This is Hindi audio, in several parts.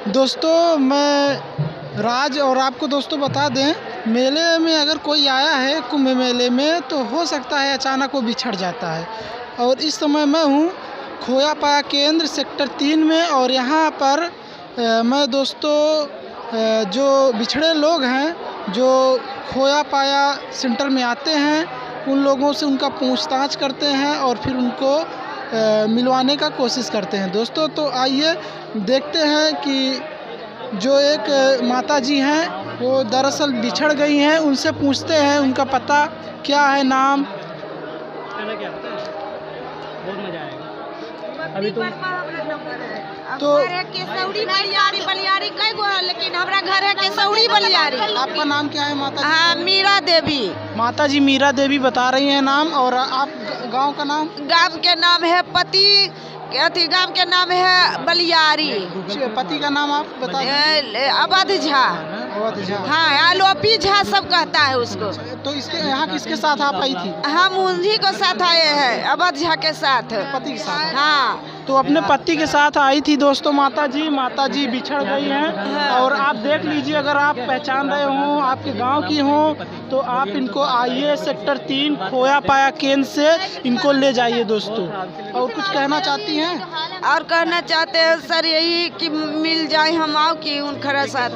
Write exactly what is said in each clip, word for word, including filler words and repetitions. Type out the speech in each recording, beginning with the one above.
दोस्तों मैं राज और आपको दोस्तों बता दें, मेले में अगर कोई आया है कुंभ मेले में तो हो सकता है अचानक वो बिछड़ जाता है। और इस समय मैं हूँ खोया पाया केंद्र सेक्टर तीन में और यहाँ पर आ, मैं दोस्तों आ, जो बिछड़े लोग हैं जो खोया पाया सेंटर में आते हैं उन लोगों से उनका पूछताछ करते हैं और फिर उनको आ, मिलवाने का कोशिश करते हैं दोस्तों। तो आइए देखते हैं कि जो एक माता जी हैं वो दरअसल बिछड़ गई हैं, उनसे पूछते हैं उनका पता क्या है, नाम क्या बहुत मजा आएगा। अभी तुम तो केसौड़ी बलियारी बलियारी कई गो है, लेकिन हमारा घर है केसौड़ी बलियारी। आपका नाम क्या है माता जी? हाँ, मीरा देवी। माता जी मीरा देवी बता रही हैं नाम। और आप गांव का नाम? गांव के नाम है पति अथी गांव के नाम है बलियारी। पति का नाम आप बता दें। अवध झा। अवध झा। हाँ, आलोपी झा सब कहता है उसको। तो इसके यहाँ किसके साथ आप आई थी? हम उन्हीं को साथ आए हैं, अवध झा के साथ। पति के साथ? हाँ। तो अपने पति के साथ आई थी दोस्तों माता जी। माता जी बिछड़ गई हैं और आप देख लीजिए, अगर आप पहचान रहे हों, आपके गांव की हों, तो आप इनको आइए सेक्टर तीन खोया पाया केंद्र से इनको ले जाइए दोस्तों। और कुछ कहना चाहती हैं? और कहना चाहते हैं सर यही कि मिल जाए हम आओ कि उनखरा साथ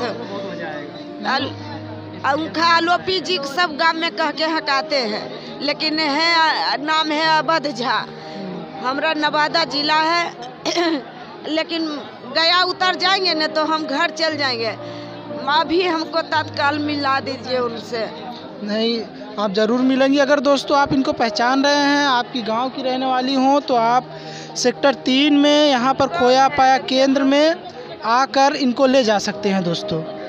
उनका आलोपी जी सब गांव में कह के हटाते हैं, लेकिन है नाम है अवध झा। हमारा नवादा जिला है लेकिन गया उतर जाएंगे न तो हम घर चल जाएंगे। अभी हमको तत्काल मिला दीजिए उनसे। नहीं, आप ज़रूर मिलेंगी। अगर दोस्तों आप इनको पहचान रहे हैं, आपकी गांव की रहने वाली हों, तो आप सेक्टर तीन में यहाँ पर खोया पाया केंद्र में आकर इनको ले जा सकते हैं दोस्तों।